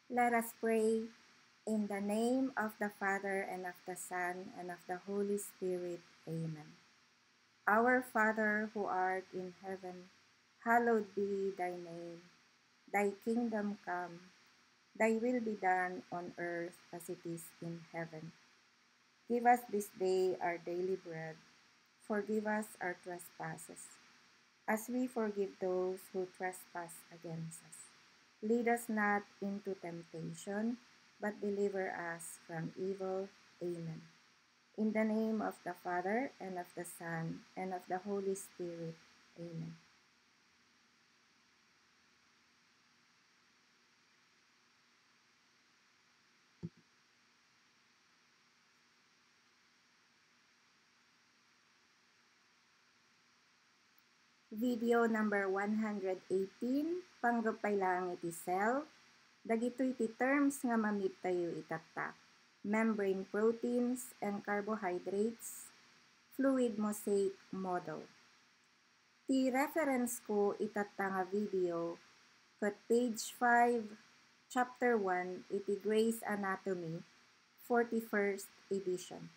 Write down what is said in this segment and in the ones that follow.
Let us pray in the name of the Father, and of the Son, and of the Holy Spirit. Amen. Our Father, who art in heaven, hallowed be thy name. Thy kingdom come, thy will be done on earth as it is in heaven. Give us this day our daily bread. Forgive us our trespasses, as we forgive those who trespass against us. Lead us not into temptation, but deliver us from evil. Amen. In the name of the Father, and of the Son, and of the Holy Spirit. Amen. Video number 118, panggapay lang iti cell. Dagitoy ti terms nga mamit tayo itata. Membrane proteins and carbohydrates, fluid mosaic model. Ti reference ko itata nga video kat page 5, chapter 1, iti Gray's Anatomy, 41st edition.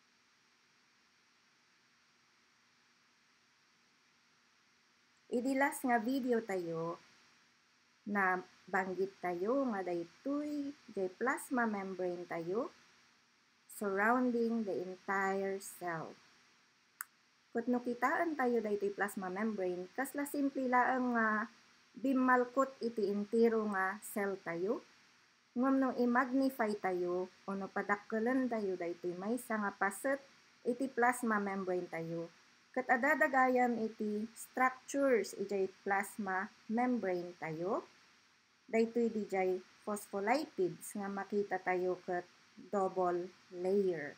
Idilas nga video tayo na banggit tayo nga daytoy jay plasma membrane tayo surrounding the entire cell. Kutno kitaan tayo daytoy plasma membrane, kasla simple laang nga bimalkot iti entero nga cell tayo. Ngam nung i-magnify tayo o no padakkelan tayo daytoy maysa nga paset iti plasma membrane tayo. Kat adadagayam iti structures ijay plasma membrane tayo. Daytoy dijay phospholipids nga makita tayo kat double layer.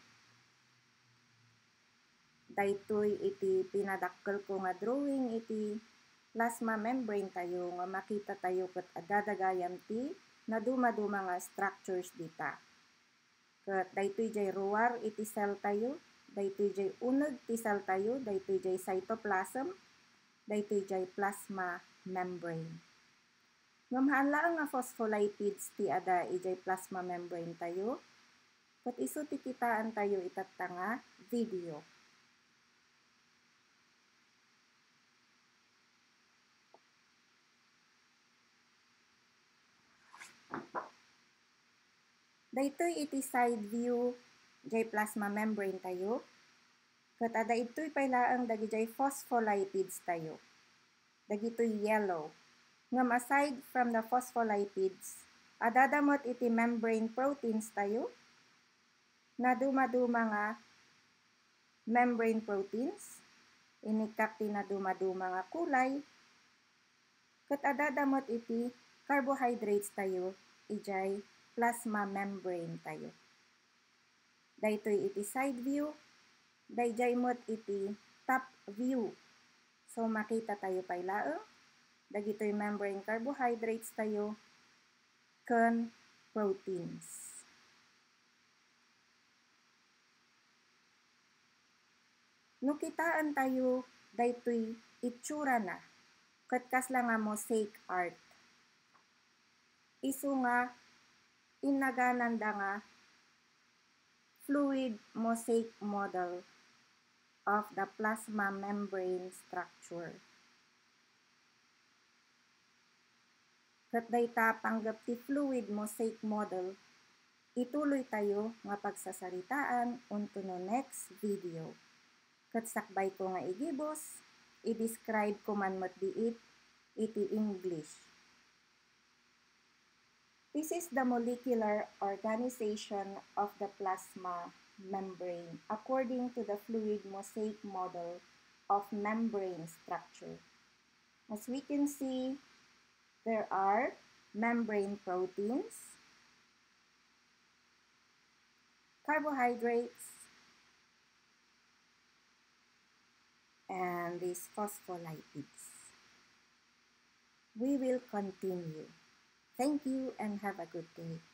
Daytoy iti pinadakkel ko nga drawing iti plasma membrane tayo nga makita tayo kat adadagayam ti na dumaduma nga structures dita. Kat daytoy jay ruwar iti cell tayo, daytoy jay uneg ti cell tayo, daytoy jay cytoplasm, daytoy jay plasma membrane. Ngamhaan lang nga phospholipids ti ada ijay plasma membrane tayo, kat isu ti kitaan tayo itatta nga video. Daytoy iti side view jay plasma membrane tayo. Kat ada ito'y pailaang dagi jay phospholipids tayo. Dagito'y yellow. Ngam aside from the phospholipids, adadamot iti membrane proteins tayo na dumaduma nga membrane proteins. Inikak ti na dumaduma nga kulay. Kat adadamot iti carbohydrates tayo ijay plasma membrane tayo. Daytoy iti side view, dayjay mot iti top view. So makita tayo pailaeng dagitoy membrane carbohydrates tayo ken proteins. No kitaan tayo daytoy itsura na ket kasla nga mosaic art. Isu nga inagananda nga fluid mosaic model of the plasma membrane structure. Kat dayta panggap ti fluid mosaic model, ituloy tayo nga pagsasaritaan unto no next video. Kat sakbay ko nga igibos, i-describe ko man mat diit iti English. This is the molecular organization of the plasma membrane according to the fluid mosaic model of membrane structure. As we can see, there are membrane proteins, carbohydrates, and these phospholipids. We will continue. Thank you and have a good day.